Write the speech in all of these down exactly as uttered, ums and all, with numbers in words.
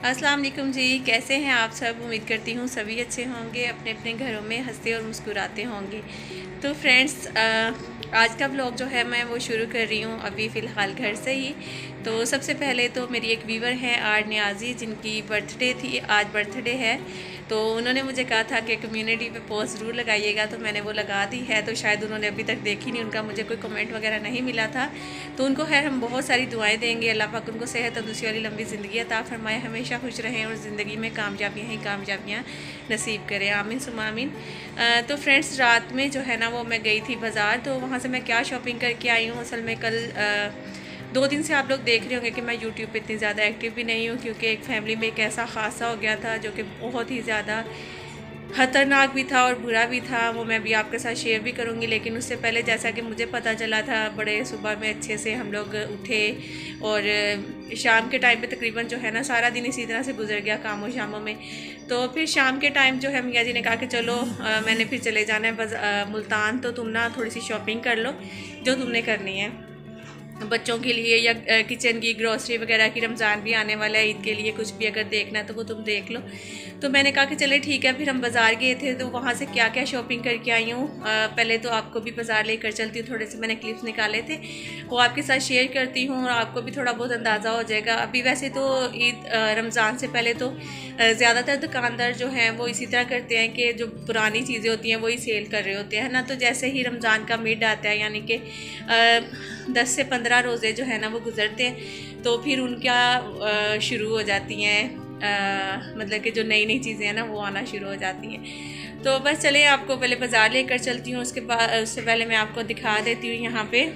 अस्सलाम वालेकुम जी, कैसे हैं आप सब। उम्मीद करती हूँ सभी अच्छे होंगे, अपने अपने घरों में हंसते और मुस्कुराते होंगे। तो फ्रेंड्स, आज का ब्लॉग जो है मैं वो शुरू कर रही हूँ अभी फ़िलहाल घर से ही। तो सबसे पहले तो मेरी एक व्यूवर है आर न्याजी, जिनकी बर्थडे थी, आज बर्थडे है। तो उन्होंने मुझे कहा था कि कम्युनिटी पे पोस्ट ज़रूर लगाइएगा, तो मैंने वो लगा दी है। तो शायद उन्होंने अभी तक देखी नहीं, उनका मुझे कोई कमेंट वगैरह नहीं मिला था। तो उनको खैर हम बहुत सारी दुआएं देंगे, अल्लाह पाक उनको सेहत और दूसरी वाली लंबी ज़िंदगी अता फरमाए, हमेशा खुश रहें और ज़िंदगी में कामयाबियाँ ही कामयाबियाँ नसीब करें, आमीन सुम्मा आमीन। तो फ्रेंड्स, रात में जो है ना वो मैं गई थी बाज़ार, तो वहाँ से मैं क्या शॉपिंग करके आई हूँ। असल में कल आ, दो दिन से आप लोग देख रहे होंगे कि मैं यूट्यूब पे इतनी ज़्यादा एक्टिव भी नहीं हूँ, क्योंकि एक फैमिली में एक ऐसा हादसा हो गया था जो कि बहुत ही ज़्यादा ख़तरनाक भी था और बुरा भी था। वो मैं भी आपके साथ शेयर भी करूँगी। लेकिन उससे पहले, जैसा कि मुझे पता चला था, बड़े सुबह में अच्छे से हम लोग उठे और शाम के टाइम पे तकरीबन जो है ना सारा दिन इसी तरह से गुजर गया कामों शामों में। तो फिर शाम के टाइम जो है मियाँ जी ने कहा कि चलो आ, मैंने फिर चले जाना है बस आ, मुल्तान, तो तुम ना थोड़ी सी शॉपिंग कर लो जो तुमने करनी है बच्चों के लिए या किचन की ग्रॉसरी वगैरह की। रमज़ान भी आने वाला है, ईद के लिए कुछ भी अगर देखना है तो वो तुम देख लो। तो मैंने कहा कि चले ठीक है। फिर हम बाज़ार गए थे, तो वहाँ से क्या क्या शॉपिंग करके आई हूँ। पहले तो आपको भी बाज़ार लेकर चलती हूँ, थोड़े से मैंने क्लिप्स निकाले थे वो आपके साथ शेयर करती हूँ और आपको भी थोड़ा बहुत अंदाज़ा हो जाएगा। अभी वैसे तो ईद रमज़ान से पहले तो ज़्यादातर दुकानदार जो हैं वो इसी तरह करते हैं कि जो पुरानी चीज़ें होती हैं वही सेल कर रहे होते हैं ना। तो जैसे ही रमज़ान का मिड आता है, यानी कि दस से पंद्रह रोज़े जो है ना वो गुजरते हैं, तो फिर उनका शुरू हो जाती हैं, मतलब कि जो नई नई चीज़ें हैं ना वो आना शुरू हो जाती हैं। तो बस चले आपको पहले बाज़ार लेकर चलती हूँ, उसके बाद उससे पहले मैं आपको दिखा देती हूँ यहाँ पे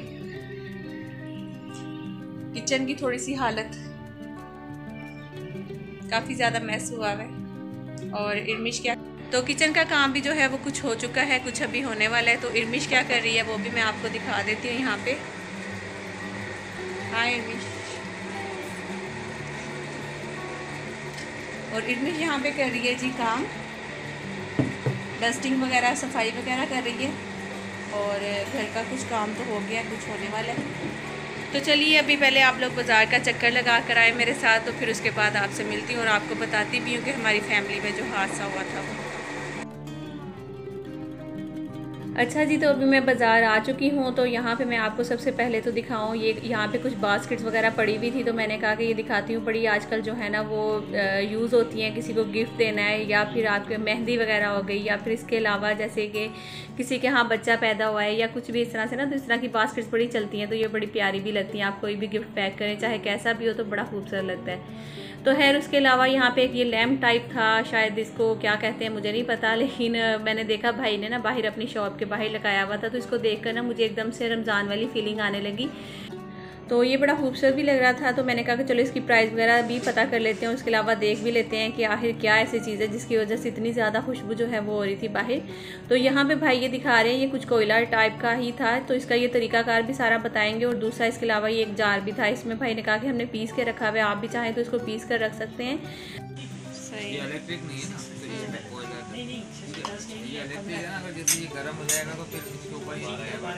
किचन की थोड़ी सी हालत। काफ़ी ज़्यादा मैस हुआ है। और इर्मिश क्या, तो किचन का काम भी जो है वो कुछ हो चुका है, कुछ अभी होने वाला है। तो इर्मिश क्या कर रही है वो भी मैं आपको दिखा देती हूँ यहाँ पे। हाँ इर्मिश, और इर्मिश यहाँ पे कर रही है जी काम, डस्टिंग वगैरह, सफाई वगैरह कर रही है। और घर का कुछ काम तो हो गया, कुछ होने वाला है। तो चलिए अभी पहले आप लोग बाज़ार का चक्कर लगा कर आए मेरे साथ, तो फिर उसके बाद आपसे मिलती हूँ और आपको बताती भी हूँ कि हमारी फैमिली में जो हादसा हुआ था वो। अच्छा जी, तो अभी मैं बाज़ार आ चुकी हूँ। तो यहाँ पे मैं आपको सबसे पहले तो दिखाऊँ, ये यहाँ पे कुछ बास्केट्स वगैरह पड़ी हुई थी, तो मैंने कहा कि ये दिखाती हूँ। बड़ी आजकल जो है ना वो यूज़ होती हैं, किसी को गिफ्ट देना है या फिर आपके मेहंदी वगैरह हो गई, या फिर इसके अलावा जैसे कि किसी के यहाँ बच्चा पैदा हुआ है या कुछ भी इस तरह से ना, तो इस तरह की बास्केट्स बड़ी चलती हैं। तो ये बड़ी प्यारी भी लगती हैं, आप कोई भी गिफ्ट पैक करें चाहे कैसा भी हो तो बड़ा खूबसूरत लगता है। तो खैर उसके अलावा यहाँ पे एक ये लैम्प टाइप था, शायद इसको क्या कहते हैं मुझे नहीं पता, लेकिन मैंने देखा भाई ने ना बाहर अपनी शॉप के बाहर लगाया हुआ था। तो इसको देखकर ना मुझे एकदम से रमज़ान वाली फीलिंग आने लगी। तो ये बड़ा खूबसूरत भी लग रहा था। तो मैंने कहा कि चलो इसकी प्राइस वगैरह भी पता कर लेते हैं, उसके अलावा देख भी लेते हैं कि आखिर क्या ऐसी चीज़ है जिसकी वजह से इतनी ज़्यादा खुशबू जो है वो हो रही थी बाहर। तो यहाँ पे भाई ये दिखा रहे हैं, ये कुछ कोयला टाइप का ही था, तो इसका ये तरीकाकार भी सारा बताएंगे। और दूसरा इसके अलावा ये एक जार भी था, इसमें भाई ने कहा कि हमने पीस के रखा हुआ है, आप भी चाहें तो इसको पीस कर रख सकते हैं। सही, ये इलेक्ट्रिक नहीं है ना, तो ये मैं कोयला नहीं नहीं ये इलेक्ट्रिक है ना, अगर जैसे ये गर्म हो जाएगा तो फिर इसके ऊपर ही रहेगा।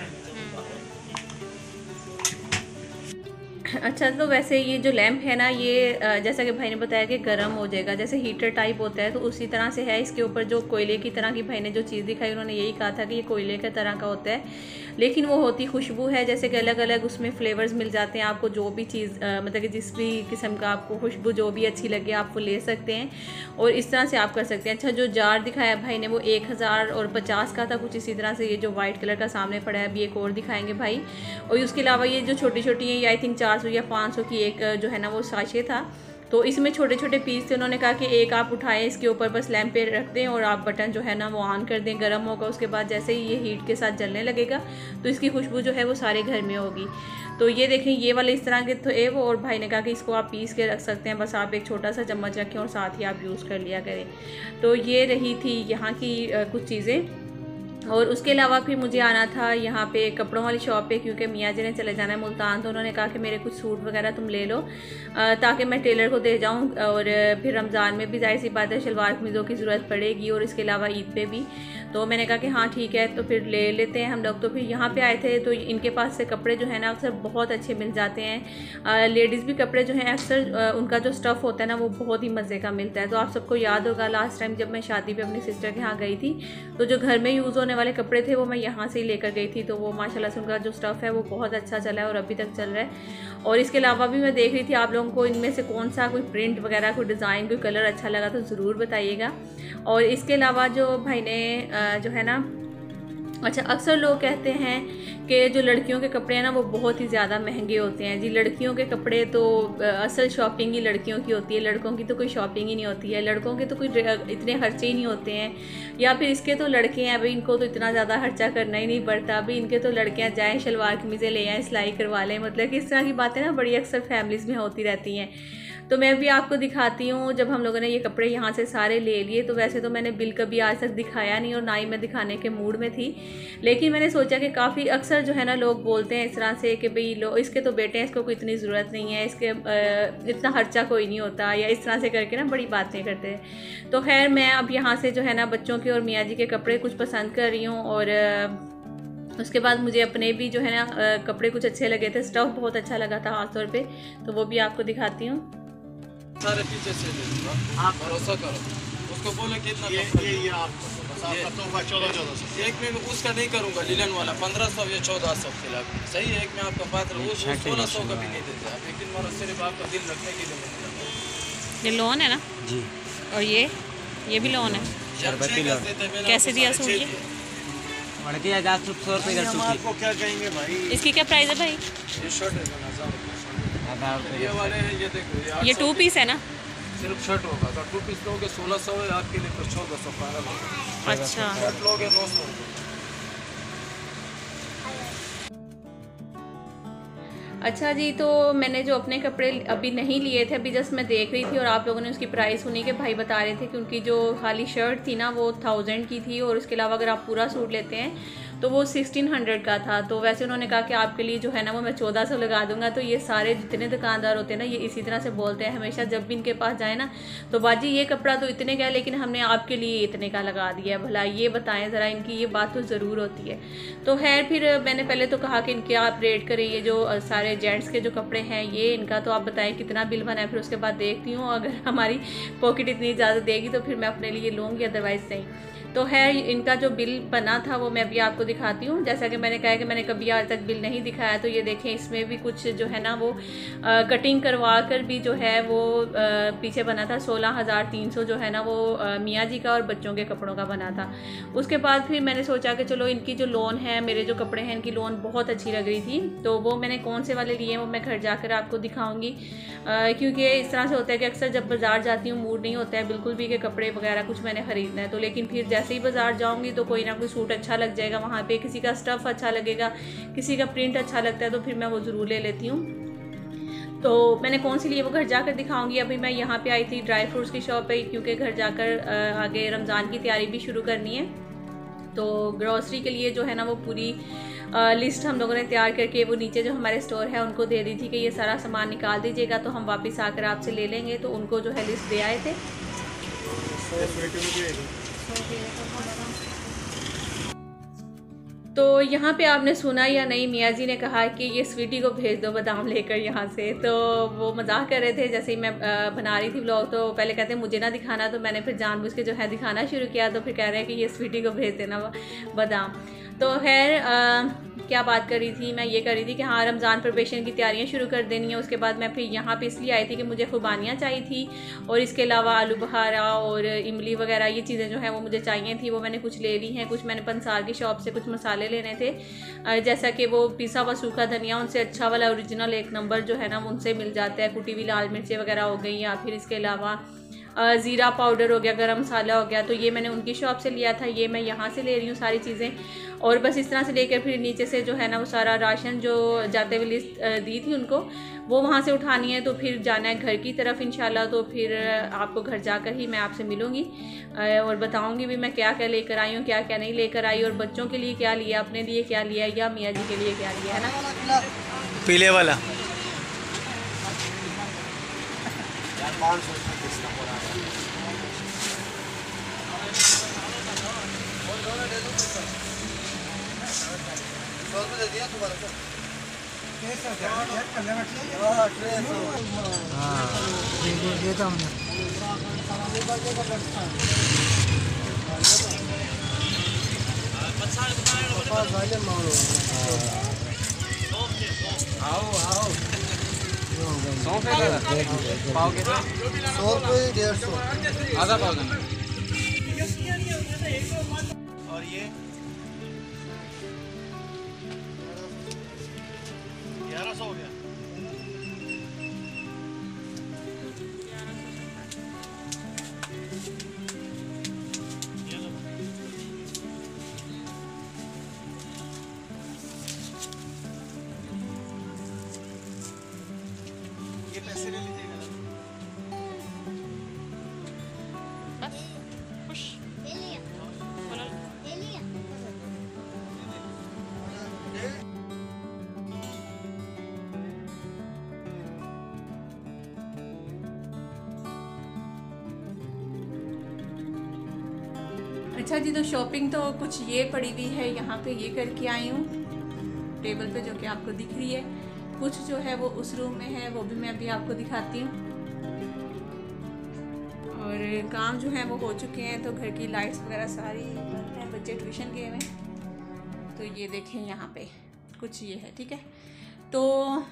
अच्छा, तो वैसे ये जो लैंप है ना, ये जैसा कि भाई ने बताया कि गर्म हो जाएगा, जैसे हीटर टाइप होता है, तो उसी तरह से है। इसके ऊपर जो कोयले की तरह की भाई ने जो चीज़ दिखाई, उन्होंने यही कहा था कि ये कोयले की तरह का होता है, लेकिन वो होती खुशबू है। जैसे कि अलग अलग उसमें फ्लेवर्स मिल जाते हैं, आपको जो भी चीज़ मतलब कि जिस भी किस्म का आपको खुशबू जो भी अच्छी लगे आप वो ले सकते हैं और इस तरह से आप कर सकते हैं। अच्छा, जो जार दिखाया भाई ने वो एक हज़ार और पचास का था कुछ इसी तरह से। ये जो वाइट कलर का सामने पड़ा है, अभी एक और दिखाएंगे भाई। और उसके अलावा ये जो छोटी छोटी है, ये आई थिंक चार सौ या पाँच सौ की एक जो है ना वो साशे था। तो इसमें छोटे छोटे पीस थे। उन्होंने कहा कि एक आप उठाएं, इसके ऊपर बस लैंप पे रख दें और आप बटन जो है ना वो ऑन कर दें, गर्म होगा। उसके बाद जैसे ही ये हीट के साथ जलने लगेगा तो इसकी खुशबू जो है वो सारे घर में होगी। तो ये देखें, ये वाले इस तरह के थे वो, और भाई ने कहा कि इसको आप पीस के रख सकते हैं, बस आप एक छोटा सा चम्मच रखें और साथ ही आप यूज़ कर लिया करें। तो ये रही थी यहाँ की कुछ चीज़ें। और उसके अलावा फिर मुझे आना था यहाँ पे कपड़ों वाली शॉप पे, क्योंकि मियाँ जी ने चले जाना है मुल्तान, तो उन्होंने कहा कि मेरे कुछ सूट वगैरह तुम ले लो ताकि मैं टेलर को दे जाऊँ। और फिर रमज़ान में भी जाहिर सी बात है शलवार कमीज़ों की ज़रूरत पड़ेगी, और इसके अलावा ईद पे भी। तो मैंने कहा कि हाँ ठीक है, तो फिर ले लेते हैं हम लोग। तो फिर यहाँ पे आए थे, तो इनके पास से कपड़े जो है ना अक्सर बहुत अच्छे मिल जाते हैं। लेडीज़ भी कपड़े जो हैं अक्सर उनका जो स्टफ़ होता है ना वो बहुत ही मज़े का मिलता है। तो आप सबको याद होगा लास्ट टाइम जब मैं शादी पे अपनी सिस्टर के यहाँ गई थी, तो जो घर में यूज़ होने वाले कपड़े थे वो मैं यहाँ से ही लेकर गई थी। तो वो माशाल्लाह से उनका जो स्टफ़ है वो बहुत अच्छा चला है और अभी तक चल रहा है। और इसके अलावा भी मैं देख रही थी आप लोगों को इनमें से कौन सा कोई प्रिंट वगैरह, कोई डिज़ाइन, कोई कलर अच्छा लगा तो ज़रूर बताइएगा। और इसके अलावा जो भाई ने जो है ना, अच्छा अक्सर लोग कहते हैं कि जो लड़कियों के कपड़े हैं ना वो बहुत ही ज़्यादा महंगे होते हैं। जी लड़कियों के कपड़े तो असल शॉपिंग ही लड़कियों की होती है, लड़कों की तो कोई शॉपिंग ही नहीं होती है। लड़कों के तो कोई इतने खर्चे ही नहीं होते हैं, या फिर इसके तो लड़के हैं भाई इनको तो इतना ज़्यादा खर्चा करना ही नहीं पड़ता। अभी इनके तो लड़कियाँ जाएँ शलवार कमीज़ें ले आएँ, सिलाई करवा लें, मतलब कि इस तरह की बातें ना बड़ी अक्सर फैमिलीज़ में होती रहती हैं। तो मैं भी आपको दिखाती हूँ। जब हम लोगों ने ये कपड़े यहाँ से सारे ले लिए, तो वैसे तो मैंने बिल कभी आज तक दिखाया नहीं और ना ही मैं दिखाने के मूड में थी, लेकिन मैंने सोचा कि काफ़ी अक्सर जो है ना लोग बोलते हैं इस तरह से कि भाई लो इसके तो बेटे हैं, इसको कोई इतनी ज़रूरत नहीं है, इसके इतना खर्चा कोई नहीं होता, या इस तरह से करके ना बड़ी बातें करते हैं। तो खैर मैं अब यहाँ से जो है ना बच्चों के और मियाँ जी के कपड़े कुछ पसंद कर रही हूँ, और उसके बाद मुझे अपने भी जो है ना कपड़े कुछ अच्छे लगे थे। स्टफ़ बहुत अच्छा लगा था खास तौर पे, तो वो भी आपको दिखाती हूँ। सारे पीछे से ले लूँगा, आप भरोसा करो, उसको बोले कितना ये ये ये आपको बस आपका तोहफा चौदह चौदह सौ। एक में उसका नहीं करूँगा, लिलन वाला पंद्रह सौ या चौदह सौ खिला सही है। एक में आपका बात वो सोलह सौ का भी नहीं देते आप, लेकिन मेरा सिर्फ आपका दिल रखने के लिए। ये लोन है ना जी, और ये ये भी लोन है। कैसे दिया सूट ये? सौ रुपये का सूट। आपको क्या कहेंगे भाई, इसकी क्या प्राइस है भाई? ये शर्ट है ये वाले हैं, ये देखो ये, ये टू पीस है ना, सिर्फ शर्ट होगा। अगर टू पीस लोगे सोलह सौ है आपके लिए, तो चौदह सौ फाइनल होगा। अच्छा शर्ट लोगे नौ सौ। अच्छा जी, तो मैंने जो अपने कपड़े अभी नहीं लिए थे, अभी जस्ट मैं देख रही थी और आप लोगों ने उसकी प्राइस सुनी कि भाई बता रहे थे कि उनकी जो खाली शर्ट थी ना वो थाउजेंड की थी, और उसके अलावा अगर आप पूरा सूट लेते हैं तो वो सिक्सटीन हंड्रेड का था। तो वैसे उन्होंने कहा कि आपके लिए जो है ना वो मैं चौदह सौ लगा दूंगा। तो ये सारे जितने दुकानदार होते हैं ना ये इसी तरह से बोलते हैं हमेशा, जब भी इनके पास जाए ना तो बाजी ये कपड़ा तो इतने का है लेकिन हमने आपके लिए इतने का लगा दिया है, भला ये बताएं ज़रा, इनकी ये बात तो ज़रूर होती है। तो खैर फिर मैंने पहले तो कहा कि इनके आप रेट करें, ये जो सारे जेंट्स के जो कपड़े हैं ये इनका तो आप बताएं कितना बिल बना है, फिर उसके बाद देखती हूँ अगर हमारी पॉकेट इतनी इजाज़त देगी तो फिर मैं अपने लिए लूँगी, अदरवाइज़ नहीं। तो है इनका जो बिल बना था वो मैं भी आपको दिखाती हूँ। जैसा कि मैंने कहा कि मैंने कभी आज तक बिल नहीं दिखाया, तो ये देखें इसमें भी कुछ जो है ना वो आ, कटिंग करवा कर भी जो है वो आ, पीछे बना था सोलह हज़ार तीन सौ जो है ना वो आ, मियाँ जी का और बच्चों के कपड़ों का बना था। उसके बाद फिर मैंने सोचा कि चलो इनकी जो लोन है, मेरे जो कपड़े हैं इनकी लोन बहुत अच्छी लग रही थी, तो वो मैंने कौन से वाले लिए हैं वो मैं घर जाकर आपको दिखाऊँगी। क्योंकि इस तरह से होता है कि अक्सर जब बाज़ार जाती हूँ मूड नहीं होता है बिल्कुल भी कि कपड़े वगैरह कुछ मैंने ख़रीदना है, तो लेकिन फिर जैसे ही बाज़ार जाऊंगी तो कोई ना कोई सूट अच्छा लग जाएगा वहाँ पे, किसी का स्टफ़ अच्छा लगेगा, किसी का प्रिंट अच्छा लगता है, तो फिर मैं वो ज़रूर ले लेती हूँ। तो मैंने कौन सी लिए वो घर जाकर दिखाऊंगी। अभी मैं यहाँ पे आई थी ड्राई फ्रूट्स की शॉप पे, क्योंकि घर जाकर आगे रमज़ान की तैयारी भी शुरू करनी है। तो ग्रॉसरी के लिए जो है ना वो पूरी आ, लिस्ट हम लोगों ने तैयार करके वो नीचे जो हमारे स्टोर है उनको दे दी थी कि ये सारा सामान निकाल दीजिएगा, तो हम वापस आकर आपसे ले लेंगे। तो उनको जो है लिस्ट दे आए थे। तो यहाँ पे आपने सुना या नहीं, मियाँ जी ने कहा कि ये स्वीटी को भेज दो बादाम लेकर यहाँ से। तो वो मजाक कर रहे थे जैसे ही मैं बना रही थी व्लॉग, तो पहले कहते हैं मुझे ना दिखाना, तो मैंने फिर जानबूझ के जो है दिखाना शुरू किया, तो फिर कह रहे हैं कि ये स्वीटी को भेज देना बादाम। तो खैर क्या बात कर रही थी मैं, ये कर रही थी कि हाँ रमज़ान प्रिपरेशन की तैयारियां शुरू कर देनी है। उसके बाद मैं फिर यहाँ पे इसलिए आई थी कि मुझे खुबानियाँ चाहिए थी, और इसके अलावा आलू बखारा और इमली वगैरह ये चीज़ें जो हैं वो मुझे चाहिए थी, वो मैंने कुछ ले ली हैं। कुछ मैंने पंसार की शॉप से कुछ मसाले लेने थे, जैसा कि वो पिसा हुआ सूखा धनिया, उनसे अच्छा वाला ओरिजिनल एक नंबर जो है ना उनसे मिल जाता है। कुटी हुई लाल मिर्चें वगैरह हो गई, या फिर इसके अलावा ज़ीरा पाउडर हो गया, गरम मसाला हो गया, तो ये मैंने उनकी शॉप से लिया था। ये मैं यहाँ से ले रही हूँ सारी चीज़ें, और बस इस तरह से लेकर फिर नीचे से जो है ना वो सारा राशन जो जाते हुए लिस्ट दी थी उनको वो वहाँ से उठानी है तो फिर जाना है घर की तरफ इंशाल्लाह। तो फिर आपको घर जाकर ही मैं आपसे मिलूँगी और बताऊँगी भी मैं क्या क्या लेकर आई हूँ, क्या क्या नहीं लेकर आई, और बच्चों के लिए क्या लिया, अपने लिए क्या लिया, या मियाँ जी के लिए क्या लिया, है ना। पीले वाला आओ आओ सौ रुपये का पाव के सौ रुपये डेढ़ सौ आधा पाव देना। और ये ग्यारह सौ हो गया। ये पैसे ले लीजिएगा। अच्छा जी, तो शॉपिंग तो कुछ ये पड़ी हुई है, यहाँ पे ये करके आई हूँ टेबल पे, जो कि आपको दिख रही है। कुछ जो है वो उस रूम में है, वो भी मैं अभी आपको दिखाती हूँ। और काम जो है वो हो चुके हैं, तो घर की लाइट्स वगैरह सारी बंद हैं, बच्चे ट्यूशन गए हैं। तो ये देखें यहाँ पे कुछ ये है, ठीक है। तो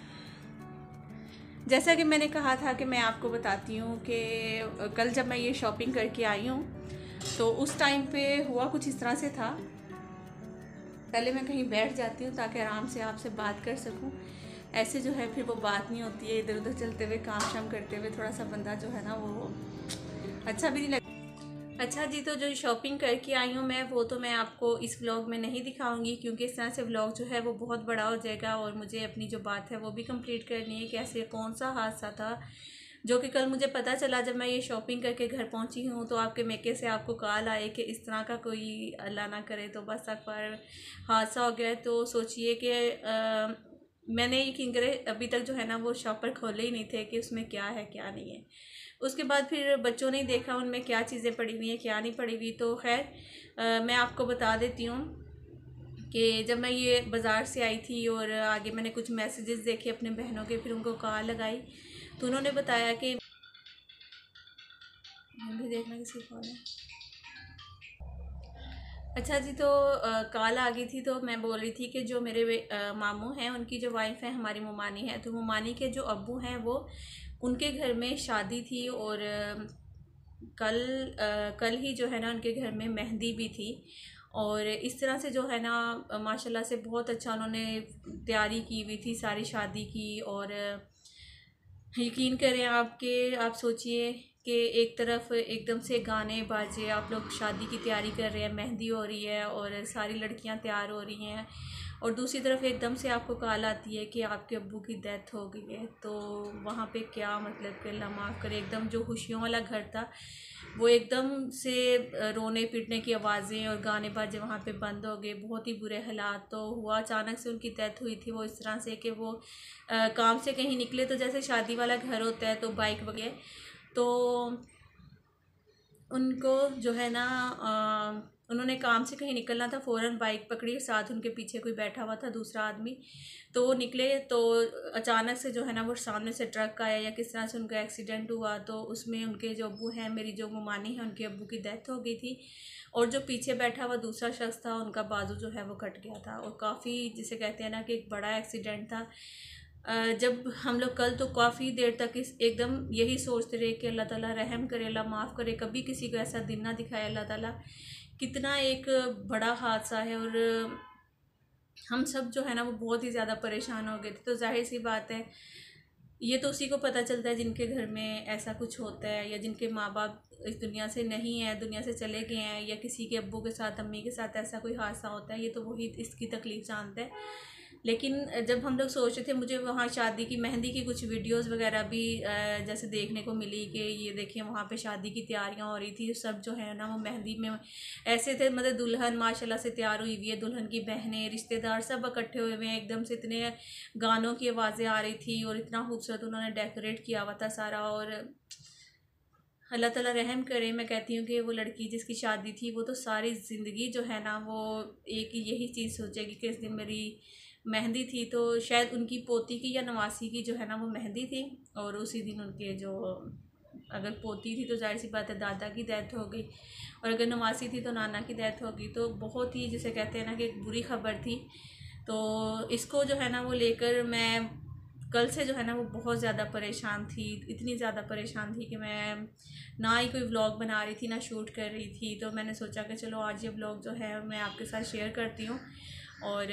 जैसा कि मैंने कहा था कि मैं आपको बताती हूँ कि कल जब मैं ये शॉपिंग करके आई हूँ तो उस टाइम पे हुआ कुछ इस तरह से था। पहले मैं कहीं बैठ जाती हूँ ताकि आराम से आपसे बात कर सकूँ, ऐसे जो है फिर वो बात नहीं होती है। इधर उधर चलते हुए काम शाम करते हुए थोड़ा सा बंदा जो है ना वो अच्छा भी नहीं लगता। अच्छा जी, तो जो शॉपिंग करके आई हूँ मैं, वो तो मैं आपको इस व्लॉग में नहीं दिखाऊंगी, क्योंकि इस तरह से व्लॉग जो है वो बहुत बड़ा हो जाएगा और मुझे अपनी जो बात है वो भी कंप्लीट करनी है। कैसे कौन सा हादसा था जो कि कल मुझे पता चला जब मैं ये शॉपिंग करके घर पहुंची हूँ, तो आपके मेके से आपको कॉल आए कि इस तरह का कोई अल्लाह ना करे तो बस अखबार हादसा हो गया। तो सोचिए कि मैंने यकीन करे अभी तक जो है ना वो शॉपर खोले ही नहीं थे कि उसमें क्या है क्या नहीं है। उसके बाद फिर बच्चों ने देखा उनमें क्या चीज़ें पड़ी हुई हैं क्या नहीं पड़ी हुई। तो खैर मैं आपको बता देती हूँ कि जब मैं ये बाज़ार से आई थी और आगे मैंने कुछ मैसेजेस देखे अपने बहनों के, फिर उनको कॉल लगाई तो उन्होंने बताया कि भी देखना किसी कॉल है। अच्छा जी, तो कॉल आ गई थी तो मैं बोल रही थी कि जो मेरे आ, मामू हैं उनकी जो वाइफ है हमारी मुमानी है, तो मुमानी के जो अब्बू हैं वो उनके घर में शादी थी और आ, कल आ, कल ही जो है ना उनके घर में मेहंदी भी थी। और इस तरह से जो है ना माशाल्लाह से बहुत अच्छा उन्होंने तैयारी की हुई थी सारी शादी की। और यकीन करें आपके आप सोचिए कि एक तरफ एकदम से गाने बाजे, आप लोग शादी की तैयारी कर रहे हैं, मेहंदी हो रही है और सारी लड़कियां तैयार हो रही हैं, और दूसरी तरफ एकदम से आपको कॉल आती है कि आपके अब्बू की डेथ हो गई है। तो वहाँ पे क्या मतलब कि अल्लाह माफ़ करे, एकदम जो खुशियों वाला घर था वो एकदम से रोने पीटने की आवाज़ें और गाने बाजे वहाँ पे बंद हो गए। बहुत ही बुरे हालात। तो हुआ अचानक से उनकी डेथ हुई थी वो इस तरह से कि वो आ, काम से कहीं निकले, तो जैसे शादी वाला घर होता है तो बाइक वगैरह, तो उनको जो है ना आ, उन्होंने काम से कहीं निकलना था, फ़ौरन बाइक पकड़ी, साथ उनके पीछे कोई बैठा हुआ था दूसरा आदमी, तो वो निकले तो अचानक से जो है ना वो सामने से ट्रक आया या किस तरह से उनका एक्सीडेंट हुआ। तो उसमें उनके जो अब्बू हैं, मेरी जो मुमानी है, उनके अब्बू की डेथ हो गई थी और जो पीछे बैठा हुआ दूसरा शख्स था उनका बाजू जो है वो कट गया था। और काफ़ी जिसे कहते हैं ना कि एक बड़ा एक्सीडेंट था। जब हम लोग कल तो काफ़ी देर तक इस एकदम यही सोचते रहे कि अल्लाह ताला रहम करे, अल्लाह माफ़ करे, कभी किसी को ऐसा दिन ना दिखाए अल्लाह ताला। कितना एक बड़ा हादसा है और हम सब जो है ना वो बहुत ही ज़्यादा परेशान हो गए थे। तो जाहिर सी बात है ये तो उसी को पता चलता है जिनके घर में ऐसा कुछ होता है, या जिनके माँ बाप इस दुनिया से नहीं है, दुनिया से चले गए हैं, या किसी के अब्बू के साथ अम्मी के साथ ऐसा कोई हादसा होता है, ये तो वही इसकी तकलीफ़ जानता है। लेकिन जब हम लोग सोच रहे थे, मुझे वहाँ शादी की मेहंदी की कुछ वीडियोस वगैरह भी जैसे देखने को मिली कि ये देखें वहाँ पे शादी की तैयारियां हो रही थी। सब जो है ना वो मेहंदी में ऐसे थे, मतलब दुल्हन माशाल्लाह से तैयार हुई हुई है, दुल्हन की बहनें रिश्तेदार सब इकट्ठे हुए हुए हैं एकदम से, इतने गानों की आवाज़ें आ रही थी और इतना खूबसूरत उन्होंने डेकोरेट किया हुआ था सारा। और अल्लाह ताला रहम करे, मैं कहती हूँ कि वो लड़की जिसकी शादी थी वो तो सारी ज़िंदगी जो है ना वो एक यही चीज़ सोचेगी कि इस दिन मेरी मेहंदी थी। तो शायद उनकी पोती की या नवासी की जो है ना वो मेहंदी थी, और उसी दिन उनके जो, अगर पोती थी तो जाहिर सी बात है दादा की डेथ हो गई, और अगर नवासी थी तो नाना की डेथ हो गई। तो बहुत ही जिसे कहते हैं ना कि एक बुरी खबर थी। तो इसको जो है ना वो लेकर मैं कल से जो है ना वो बहुत ज़्यादा परेशान थी, इतनी ज़्यादा परेशान थी कि मैं ना ही कोई व्लॉग बना रही थी ना शूट कर रही थी। तो मैंने सोचा कि चलो आज ये व्लॉग जो है मैं आपके साथ शेयर करती हूँ। और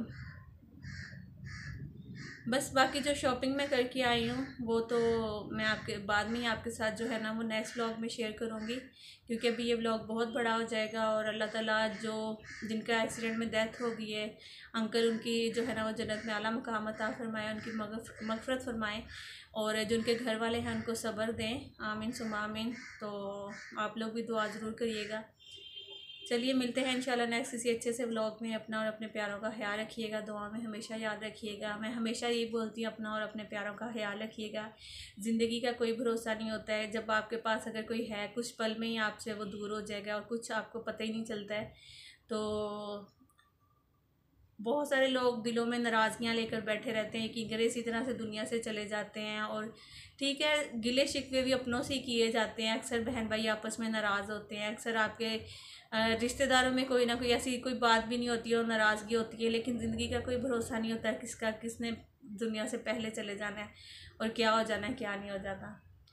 बस बाकी जो शॉपिंग मैं करके आई हूँ वो तो मैं आपके बाद में ही आपके साथ जो है ना वो नेक्स्ट व्लॉग में शेयर करूँगी, क्योंकि अभी ये व्लॉग बहुत बड़ा हो जाएगा। और अल्लाह ताला जो जिनका एक्सीडेंट में डेथ हो गई है अंकल, उनकी जो है ना वो जन्नत में आला मकाम अता फरमाए, उनकी मगफरत फरमाए, और जो उनके घर वाले हैं उनको सब्र दें, आमीन सुम्मा आमीन। तो आप लोग भी दुआ ज़रूर करिएगा। चलिए मिलते हैं इंशाल्लाह नेक्स्ट किसी अच्छे से व्लॉग में। अपना और अपने प्यारों का ख्याल रखिएगा, दुआ में हमेशा याद रखिएगा। मैं हमेशा यही बोलती हूँ, अपना और अपने प्यारों का ख्याल रखिएगा। ज़िंदगी का कोई भरोसा नहीं होता है, जब आपके पास अगर कोई है कुछ पल में ही आपसे वो दूर हो जाएगा और कुछ आपको पता ही नहीं चलता है। तो बहुत सारे लोग दिलों में नाराज़गियाँ लेकर बैठे रहते हैं कि गिरे इसी तरह से दुनिया से चले जाते हैं। और ठीक है, गिले शिकवे भी अपनों से ही किए जाते हैं, अक्सर बहन भाई आपस में नाराज़ होते हैं, अक्सर आपके रिश्तेदारों में कोई ना कोई ऐसी कोई बात भी नहीं होती है और नाराज़गी होती है। लेकिन ज़िंदगी का कोई भरोसा नहीं होता है किसका किसने दुनिया से पहले चले जाना है और क्या हो जाना है क्या नहीं हो जाता।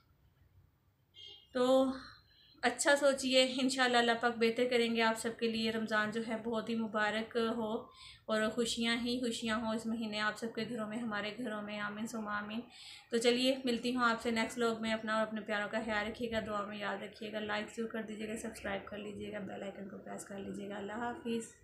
तो अच्छा सोचिए, इंशाल्लाह अल्लाह पाक बेहतर करेंगे आप सबके लिए। रमज़ान जो है बहुत ही मुबारक हो और खुशियाँ ही खुशियाँ हो इस महीने आप सबके घरों में, हमारे घरों में, आमीन सुम्मा आमीन। तो चलिए मिलती हूँ आपसे नेक्स्ट व्लॉग में। अपना और अपने प्यारों का ख्याल रखिएगा, दुआ में याद रखिएगा, लाइक ज़रूर कर दीजिएगा, सब्सक्राइब कर लीजिएगा, बेल आइकन को प्रेस कर लीजिएगा। अल्लाह हाफिज़।